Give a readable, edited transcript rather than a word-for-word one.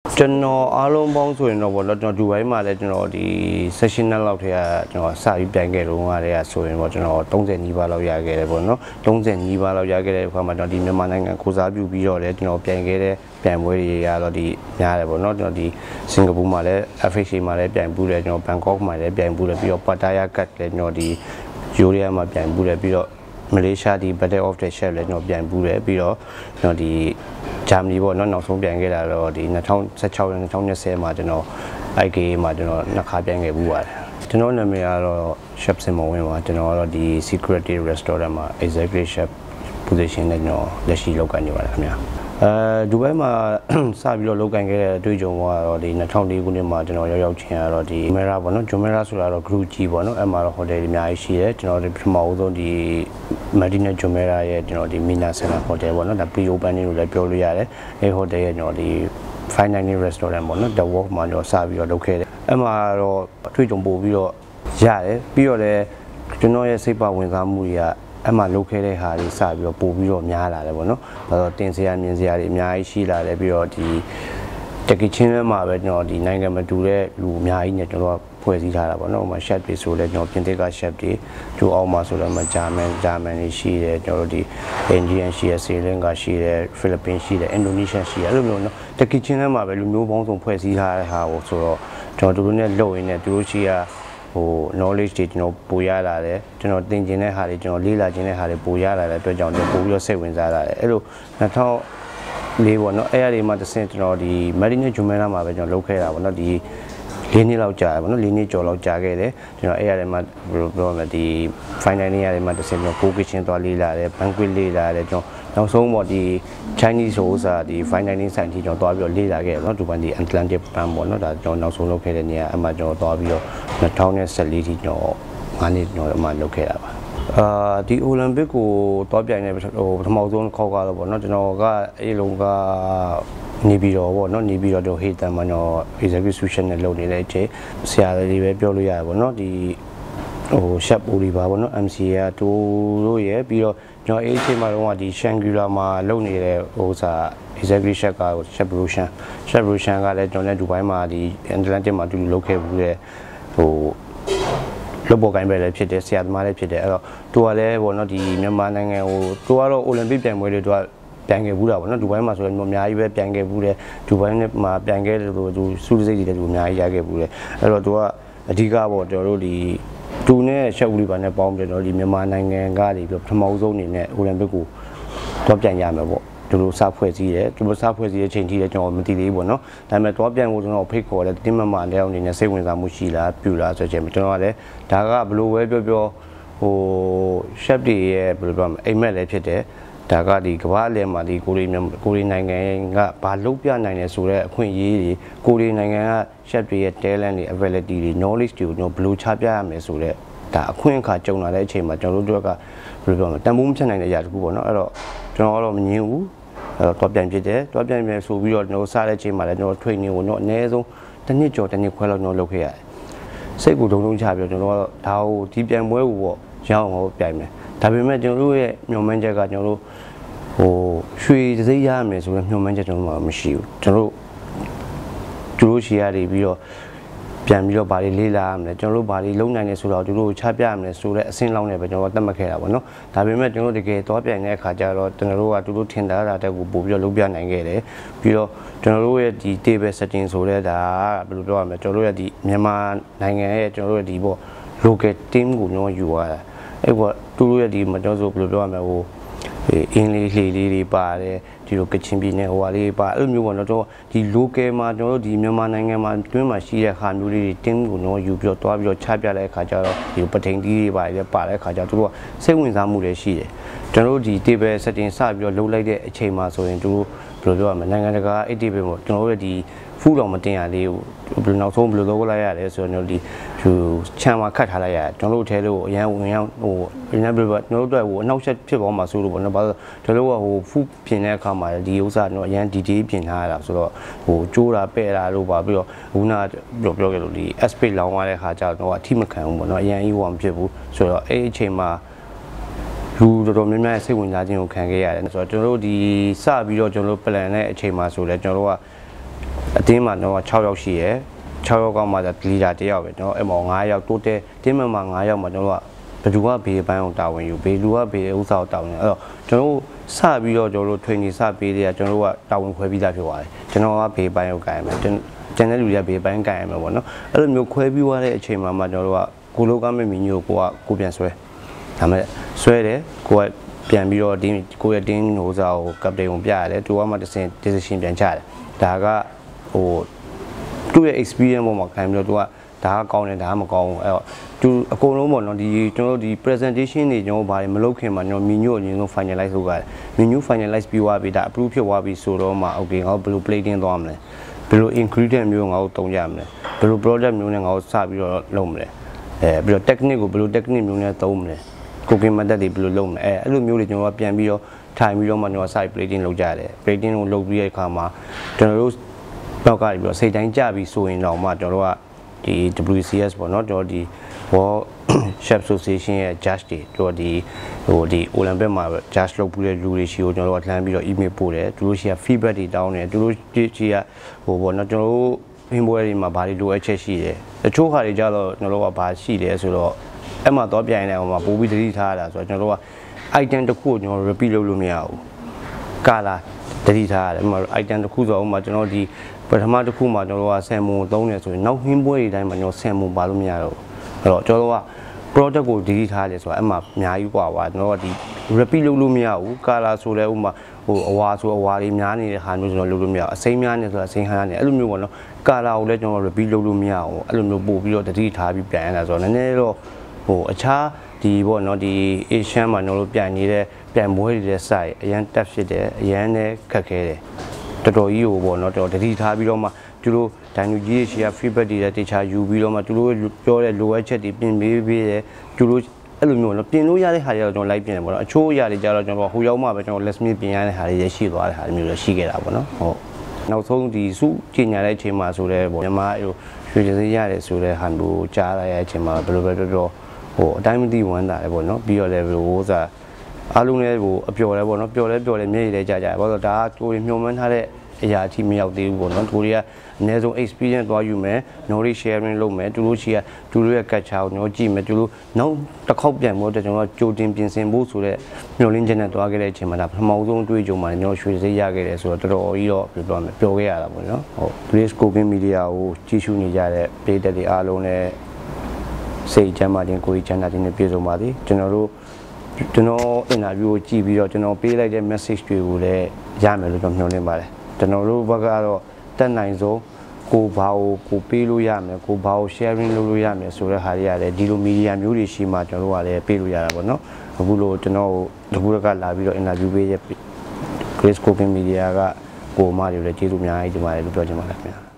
ကျွန်တော်အားလုံးပေါင်းဆိုရင်တော့ဗောနော်ကျွန်တော်ဒူဘိုင်းမှာလည်းကျွန်တော်ဒီ sessional လောက်ထဲကကျွန်တော်စာပြီးပြန်ခဲ့တော့ကတည်းကဆိုရင်ဗောကျွန်တော်30နီးပါးလောက်ရခဲ့တယ်ဗောနော်30နီးပါးလောက်ရခဲ့တဲ့အခါမှာကျွန်တော်ဒီမြန်မာနိုင်ငံကိုစားပြုပြီးတော့လည်းကျွန်တော်ပြန်ခဲ့တဲ့ပြန်ပွဲတွေရတော့ဒီများတယ်ဗောနော်ကျွန်တော်ဒီစင်ကာပူမှာလည်း FHA မှာလည်းပြန်ပူးတယ်ကျွန်တော်ဘန်ကောက်မှာလည်းပြန်ပူးတယ်ပြီးတော့ Pattaya Cup လည်းကျွန်တော်ဒီယူရီးယားမှာပြန်ပူးတယ်ပြီးတော့မလေးရှားဒီ Battle of the Shell လည်းကျွန်တော်ပြန်ပူးတယ်ပြီးတော့ကျွန်တော်ဒီဂျာမနီပေါ့နော်နောက်ဆုံးပြန်ခဲ့တာတော့ဒီ2016နဲ့2020မှာကျွန်တော် IKA မှာကျွန်တော်နှစ်ခါပြန်ခဲ့ပူးပါတယ်ကျွန်တော်နာမည်ကတော့ Chef Simon ဝင်းပါကျွန်တော်ကတော့ဒီ Secret Restaurant မှာ Executive Chef Position နဲ့ကျွန်တော်လက်ရှိလုပ်ကိုင်နေပါတယ်ခင်ဗျာဒူဘိုင်းမှာစပြီးတော့လုပ်ကိုင်ခဲ့တဲ့အတွေ့အကြုံကတော့ဒီ2004ခုနှစ်မှာကျွန်တော်ရောက်ချင်းကတော့ဒီမရာပေါ့နော်ဂျွန်မရာဆိုတာတော့ group ကြီးပေါ့နော်အဲ့မှာတော့ hotel တွေအများကြီးရှိတယ်ကျွန်တော်ဒီပထမဦးဆုံးဒီမဒီနာဂျွန်မရာရဲ့ကျွန်တော်ဒီမီနာဆန်နာ hotel ပေါ့နော်ဒါ pre-opening လို့လည်းပြောလို့ရတယ်အဲ့ hotel ရဲ့ကျွန်တော်ဒီ fine dining restaurant ပေါ့နော် The Walk မှာကျွန်တော်စပြီးတော့လုပ်ခဲ့တယ်အဲ့မှာတော့အတွေ့အကြုံပို့ပြီးတော့ရတယ်ပြီးတော့လည်းကျွန်တော်ရဲ့စိတ်ပါဝင်စားမှုတွေကအဲ့မှာလုပ်ခဲ့တဲ့ဟာတွေစပြီးတော့ပို့ပြီးတော့များလာတယ်ပေါ့နော်။ဒါတော့တင်စရာမြင်စရာတွေအများကြီးရှိလာတယ်ပြီးတော့ဒီတကီချင်းထဲမှာပဲကျွန်တော်ဒီနိုင်ငံမတူတဲ့လူအများကြီးနဲ့ကျွန်တော်ဖွဲ့စည်းထားတာပေါ့နော်။ဟိုမှာ chef တွေဆိုလဲကျွန်တော်ပြင်သစ်က chef တွေကျိုးအောင်မှာဆိုတော့မှဂျာမန်တွေရှိတယ်ကျွန်တော်တို့ဒီ Indian ရှိတယ်ဆီလင်ကရှိတယ်ဖိလစ်ပင်းရှိတယ်အင်ဒိုနီးရှားရှိတယ်အဲ့လိုမျိုးနော်။တကီချင်းထဲမှာပဲလူမျိုးပေါင်းစုံဖွဲ့စည်းထားတဲ့ဟာကိုဆိုတော့ကျွန်တော်တို့နဲ့လုပ်ရင်းနဲ့သူတို့ရှိရဟို knowledge တွေကျွန်တော်ပို့ရလာတယ်ကျွန်တော်သင်ကျင်တဲ့ဟာတွေကျွန်တော်လေ့လာခြင်းတဲ့ဟာတွေပို့ရလာတဲ့အတွက်ကြောင့်ပို့ပြီးတော့စိတ်ဝင်စားလာတယ်အဲ့လို2004ပေါ့နော်အဲ့အရာတွေမှာတစ်ဆင့်ကျွန်တော်ဒီမက်ဒီနဲ့ဂျူမဲလာမှာပဲကျွန်တော်လုပ်ခဲ့တာပေါ့နော်ဒီ၄နှစ်လောက်ကြာတယ်ပေါ့နော်၄နှစ်ကျော်လောက်ကြာခဲ့တယ်ကျွန်တော်အဲ့အရာတွေမှာဘယ်လိုပြောမလဲဒီ final နေရာတွေမှာတစ်ဆင့်ကျွန်တော် co kitchen သွားလေ့လာတယ် banquet လေ့လာတယ်ကျွန်တော်နောက်ဆုံးပေါ့ဒီ Chinese ဆိုတာဒီ fine dining ဆိုင်ထိကျွန်တော်သွားပြီးတော့လေ့လာခဲ့တယ်เนาะဒီပိုင်းဒီ Atlantic Pan ပေါ့เนาะဒါကျွန်တော်နောက်ဆုံးလုပ်ခဲ့တဲ့နေရာအမှကျွန်တော်သွားပြီးတော့2014ထိကျွန်တော်9နှစ်ကျွန်တော်အမှလုပ်ခဲ့တာပါဒီ Olympic ကိုသွားပြိုင်နေဟိုပထမဆုံးခေါက်ကတော့ပေါ့เนาะကျွန်တော်ကအဲ့လုံးကနေပြီးတော့ပေါ့เนาะနေပြီးတော့ဟေးတန်မှာတော့ execution နဲ့လုပ်နေတဲ့အချိန်ဆရာလေးပဲပြောလို့ရတယ်ပေါ့เนาะဒီဟို chef Oliver ပေါ့เนาะ MCA ကတိုးလို့ရပြီးတော့ကျွန်တော်အဲ့အချိန်မှာတော့ဒီ Shangri-La မှာလုပ်နေတဲ့ဟိုစာ executive chef က chef Roshan ကလည်းကျွန်တော်နဲ့ဒူဘိုင်းမှာဒီ Atlantic မှာတူလုပ်ခဲ့ဘူးတဲ့ဟိုလုပ်ပေါ်ကိုင်းပဲလည်းဖြစ်တယ်ဆရာသမားလည်းဖြစ်တယ်အဲ့တော့သူကလည်းပေါ့နော်ဒီမြန်မာနိုင်ငံဟိုသူကတော့ Olympic ပြိုင်ပွဲတွေသူကပြန်ခဲ့ဘူးတာပေါ့နော်ဒူဘိုင်းမှာဆိုရင်အများကြီးပဲပြန်ခဲ့ဘူးတယ်ဒူဘိုင်းမှာပြန်ခဲ့တယ်သူစုစည်းတွေလည်းသူအများကြီးရခဲ့ဘူးတယ်အဲ့တော့သူကအဓိကပေါ့ကျွန်တော်တို့ဒီတူနဲ့ချက်ဦးလေးပါနဲ့ပေါင်းပြီးတော့ဒီမြန်မာနိုင်ငံကနေပြီးပထမဆုံးအနေနဲ့ Olympic ကိုတော့ပြန်ရမယ်ပေါ့သူတို့စဖွဲ့စည်းတယ်သူတို့စဖွဲ့စည်းတဲ့အချိန်ထိလည်းကျွန်တော်မသိသေးဘူးပေါ့နော်ဒါပေမဲ့တော့ပြန်ဖို့ကျွန်တော်ဖိတ်ခေါ်တယ်တင်းမမတဲ့အနေနဲ့စိတ်ဝင်စားမှုရှိလားပြူလားဆိုချိန်မှာကျွန်တော်ကလည်းဒါကဘလို့ပဲပြောဟို chef တွေရဲ့ဘယ်လိုပြောမလဲအိမ်မက်လည်းဖြစ်တယ်ဒါကဒီကမ္ဘာအလယ်မှာဒီကိုရီနိုင်ငံကဘာလုပ်ပြနိုင်လဲဆိုတော့အခွင့်အရေးတွေကိုရီနိုင်ငံက chef တွေရဲ့ talent တွေ ability တွေ knowledge တွေကိုကျွန်တော်ဘယ်လိုချပြရမလဲဆိုတော့ဒါအခွင့်အခါကြုံလာတဲ့အချိန်မှာကျွန်တော်တို့ကဘယ်လိုပြောမလဲတန်ဖိုးမချက်နိုင်တဲ့အရာတခုပေါ့နော်အဲ့တော့ကျွန်တော်ကတော့မငြင်းဘူးတော့ပြန်ဖြစ်တယ်တော့ပြန်ဆိုပြီးတော့ကျွန်တော်စားတဲ့အချိန်မှာလည်းကျွန်တော် training ကိုတော့အနည်းဆုံးတစ်နှစ်ကျော်တစ်နှစ်ခွဲလောက်ကျွန်တော်လုပ်ခဲ့ရတယ်စိတ်ကိုဒုံချပြီးတော့ကျွန်တော်ကတော့ဒါကိုဒီပြန်ပွဲကိုပေါ့ရအောင်ဟောပြိုင်မယ်ဒါပေမဲ့ကျွန်တော်တို့ရဲ့မျှော်မှန်းချက်ကကျွန်တော်တို့ဟိုရွှေစစိရရမယ်ဆိုတော့မျှော်မှန်းချက်ကျွန်တော်မှမရှိဘူးကျွန်တော်တို့ရှီရတွေပြီးတော့ပြန်ပြီးတော့ဗာလေးလေးလာရမယ်ကျွန်တော်တို့ဗာလေးလုံးနိုင်နေဆိုတော့သူတို့ချပြရမယ်ဆိုတဲ့အဆင့်လောက်နဲ့ပဲကျွန်တော်သတ်မှတ်ခဲ့တာပေါ့နော်ဒါပေမဲ့ကျွန်တော်တကယ်သွားပြိုင်တဲ့အခါကျတော့ကျွန်တော်တို့ကသူတို့ထင်တာတက်ကိုပို့ပြီးတော့လုပ်ပြနိုင်ခဲ့တယ်ပြီးတော့ကျွန်တော်တို့ရဲ့ဒီ table setting ဆိုတဲ့ဒါဘယ်လိုပြောရမလဲကျွန်တော်တို့ရဲ့ဒီမြန်မာနိုင်ငံရဲ့ကျွန်တော်တို့ရဲ့ဒီပေါ့ local team ကိုကျွန်တော်ယူရတာအဲ့ပေါ့သူတို့ရဲ့ဒီမတော်ဆိုဘယ်လိုပြောရမလဲဟိုအင်းလေးလေးတွေပါတယ်ဒီလိုကချင်ပြည်နယ်ဟိုဟာလေးပါအဲ့လိုမျိုးပေါ့နော်တော့ဒီ local မှာကျွန်တော်တို့ဒီမြန်မာနိုင်ငံမှာတွင်းမှာရှိတဲ့ခါမျိုးလေးတွေတင်းကိုတော့ယူပြီးတော့တွားပြီးတော့ချပြတဲ့အခါကျတော့ဒီပထိန်တီးတွေပါတယ်ပါတဲ့အခါကျတော့သူတို့ကစိတ်ဝင်စားမှုတွေရှိတယ်ကျွန်တော်တို့ဒီ table setting စပြီးတော့လုပ်လိုက်တဲ့အချိန်မှာဆိုရင်သူတို့ဘယ်လိုပြောရမလဲနိုင်ငံတကာအဲ့ table ပေါ့ကျွန်တော်တို့ရဲ့ဒီဖူးတော်မတင်ရသေးဘူးဘယ်နောက်ဆုံးဘယ်လိုလုပ်လိုက်ရလဲဆိုတော့ဒီဟိုချမ်းမှာခတ်ထားလိုက်ရတယ်ကျွန်တော်တို့ထဲလို့အရန်ဝင်ရောက်ဟိုဘယ်နဲ့ဘယ်ကျွန်တော်တို့အတွက်ဟိုအနောက်ဆက်ဖြစ်ပေါ်မှာဆိုလို့ပေါ့နော်ဘာလို့ဒီလိုကဟိုဖူးပြင်တဲ့အခါမှာဒီဥစ္စာတော့အရန် detail ပြင်ထားရတာဆိုတော့ဟိုကျိုးတာပဲ့တာလို့ပါပြီးတော့ခုနပြောခဲ့လို့ဒီ aspect လောင်းရတဲ့ခါကျတော့အထိမခံဘူးပေါ့နော်အရန်ကြီးဟိုမဖြစ်ဘူးဆိုတော့အဲ့အချိန်မှာလူတော်တော်များများစိတ်ဝင်စားခြင်းကိုခံခဲ့ရတယ်ဆိုတော့ကျွန်တော်တို့ဒီစပြီးတော့ကျွန်တော်တို့ plan တဲ့အချိန်မှာဆိုလဲကျွန်တော်တို့ကအတင်းမှာတော့6ယောက်ရှိရယ်6ယောက်ကမှလီဒါ1ယောက်ပဲကျွန်တော်အဲ့မှာ9ယောက်တိုးတယ်တင်းမှာ9ယောက်မှာကျွန်တော်ကဘယ်သူကဘေးပိုင်းအောင်တာဝန်ယူဘေးလူကဘေးဥစ္စာကိုတာဝန်ယူအဲ့တော့ကျွန်တော်စပြီးတော့ကျွန်တော်တို့ training စပေးတဲ့ကျွန်တော်တို့ကတာဝန်ခွဲပြီးသားဖြစ်သွားတယ်ကျွန်တော်ကဘေးပိုင်းကိုကိုင်မယ်ကျန်တဲ့လူတွေကဘေးပိုင်းကိုင်ရမယ်ပေါ့နော်အဲ့လိုမျိုးခွဲပြီးသွားတဲ့အချိန်မှာကျွန်တော်တို့ကကိုလိုကမဲ့မီညိုကိုပြန်ဆွဲဒါမဲ့ဆွဲတယ်ကိုကပြန်ပြီးတော့တင်းကိုရဲ့တင်းဟိုစားကိုကပတိန်ကိုပြရတယ်သူကမှdecision ပြန်ချတယ်ဒါကဟိုသူ့ရဲ့ experience ပေါ်မှာခံပြီးတော့သူကဒါကကောင်းတယ်ဒါကမကောင်းဘူးအဲ့တော့သူအကုန်လုံးပေါ့နော်ဒီကျွန်တော်တို့ဒီ presentation တွေကျွန်တော်ဘာတွေမလုပ်ခင်မှာကျွန်တော် menu အရင်ဆုံး finalize လုပ်ရတယ် menu finalize ပြီးသွားပြီဒါ approve ဖြစ်သွားပြီဆိုတော့မှ okay ငါတို့ဘယ်လို plating သွားမလဲဘယ်လို ingredient မျိုးငါတို့သုံးကြမလဲဘယ်လို product မျိုးနဲ့ငါတို့စပြီးတော့လုပ်မလဲပြီးတော့ technique ကိုဘယ်လို technique မျိုးနဲ့သုံးမလဲ cooking method တွေဘယ်လိုလုပ်မလဲအဲ့လိုမျိုးတွေကျွန်တော်ကပြန်ပြီးတော့ထိုင်ပြီးတော့မှကျွန်တော် site plating လုပ်ကြရတယ် plating ကိုလုပ်ပြီးတဲ့အခါမှာကျွန်တော်တို့နောက်ကပြီးတော့စိတ်တိုင်းကြပြီဆိုရင်တော့မှကျွန်တော်တို့ကဒီ WCS ပေါ့နော်ကျွန်တော်ဒီ World Chef Association ရဲ့ judge တွေတို့ဒီOlympic မှာ judge လုပ်ပြီးတဲ့လူတွေရှိကိုကျွန်တော်တို့ကလှမ်းပြီးတော့ email ပို့တယ်သူတို့ရှိက feedback တွေတောင်းတယ်သူတို့ရှိကပေါ့နော်ကျွန်တော်တို့ဟင်းပွဲတွေမှာဘာတွေလိုအပ်ချက်ရှိတယ်တချို့ခါတွေကြတော့ကျွန်တော်တို့ကဘာရှိတယ်ဆိုတော့အဲ့မှာတော့ပြန်နေအောင်မှာပို့ပြီးတတိထားရတာဆိုတော့ကျွန်တော်တို့က item တစ်ခုကိုကျွန်တော် repeat လုပ်လို့မရဘူးကာလာတတိထားရတယ်အဲ့မှာ item တစ်ခုဆိုတော့ဥမာကျွန်တော်ဒီပထမတစ်ခုမှာကျွန်တော်တို့ကဆန်မွန်သုံးတယ်ဆိုရင်နောက်ဟင်းပွဲတွေတိုင်းမှာကျွန်တော်ဆန်မွန်ပါလို့မရတော့ဘူးအဲ့တော့ကျွန်တော်တို့က product ကို delete ထားတယ်ဆိုတာအဲ့မှာအများကြီးกว่าကျွန်တော်တို့ကဒီ repeat လုပ်လို့မရဘူးကာလာဆိုလဲဥမာဟိုအဝါဆိုအဝါတွေများနေတဲ့ဟာမျိုးကျွန်တော်လုပ်လို့မရဘူးအစိမ်းများနေဆိုတာအစိမ်းဟားနေအဲ့လိုမျိုးပေါ့နော်ကာလာကိုလည်းကျွန်တော် repeat လုပ်လို့မရဘူးအဲ့လိုမျိုးပို့ပြီးတော့ delete ထားပြီးပြန်ရတာဆိုတော့နည်းနည်းတော့ဟိုအခြားဒီပေါ့နော်ဒီ Asian မှာကျွန်တော်တို့ပြန်နေတဲ့ပြန်မွေးနေတဲ့ site အရန် တက်ဖြစ်တယ်အရန်နဲ့ခက်ခဲတယ်တော်တော်ကြီးကိုပေါ့နော်တော်တော်တတိထားပြီးတော့မှသူတို့ဒိုင်နူကြီးတွေရှိက feedback တွေလည်းတခြားယူပြီးတော့မှသူတို့ပြောတဲ့လိုအပ်ချက်တွေပြင်ပေးတယ်သူတို့အဲ့လိုမျိုးနော်ပြင်လို့ရတဲ့ဟာတွေတော့ကျွန်တော်လိုက်ပြင်တယ်ပေါ့နော်အချို့အရာတွေကြတော့ကျွန်တော်ဟိုရောက်မှပဲကျွန်တော် less meet ပြင်ရတဲ့ဟာတွေရရှိသွားတဲ့ဟာမျိုးလည်းရှိခဲ့တာပေါ့နော်ဟုတ်နောက်ဆုံးဒီစုကျညာတဲ့အချိန်မှာဆိုတော့ပေါ့ညီမအဲ့လိုရွှေစည်းရတယ်ဆိုတဲ့ဟာမျိုးကြားရတဲ့အချိန်မှာဘယ်လိုပဲပြောဟိုအတိုင်းမသိဝမ်းတာလေပေါ့နော်ပြီးတော့လည်းဟိုစားအားလုံးလည်းဟိုအပျော်လဲပေါ့နော်ပျော်လဲမျက်ရည်လဲကြာဘာလို့ဒါကကိုယ်ညှို့မှန်းထားတဲ့အရာအထိမရောက်သေးဘူးပေါ့နော်ကိုရီးယားအနည်းဆုံး experience သွားယူမယ် knowledge sharing လုပ်မယ်သူတို့ရှိကသူတို့ရဲ့ culture ကိုကျွန်တော်ကြည့်မယ်သူတို့နောက်တစ်ခေါက်ပြန်ဖို့အတွက်ကျွန်တော်ကြိုတင်ပြင်ဆင်ဖို့ဆိုတဲ့မျှော်လင့်ချက်နဲ့သွားခဲ့တဲ့အချိန်မှာဒါပထမဆုံးတွေ့ကြုံမှာကျွန်တော်ရွှေစိတ်ရခဲ့တယ်ဆိုတော့တော်တော်ကြီးတော့ပြောမယ်ပျော်ခဲ့ရတာပေါ့နော်ဟုတ် Grace Cooking Media ကိုကြည့်ရှုနေကြတဲ့ပရိသတ်တွေအားလုံးလည်းစိတ်ချမ်းသာခြင်းကိုယ်ချမ်းသာခြင်းနဲ့ပြည့်စုံပါစေကျွန်တော် interview ကိုကြည့်ပြီးတော့ကျွန်တော်ပေးလိုက်တဲ့ message တွေကိုလည်းရမယ်လို့ကျွန်တော်မျှော်လင့်ပါတယ်ကျွန်တော်တို့ဘက်ကတော့တက်နိုင်ဆုံးကိုဘာကိုပေးလို့ရမယ်ကိုဘာကို sharing လုပ်လို့ရမယ်ဆိုတဲ့ဟာတွေရတယ်ဒီလို media မျိုးတွေရှိမှကျွန်တော်တို့ကလည်းပေးလို့ရတာပေါ့နော်အခုလိုကျွန်တော်တကူတကလာပြီးတော့ interview ပေးရဲ့ Grace Cooking Media ကကိုမတွေလည်းကျေးဇူးအများကြီးတင်ပါတယ်လို့ပြောချင်ပါတယ်ခင်ဗျာ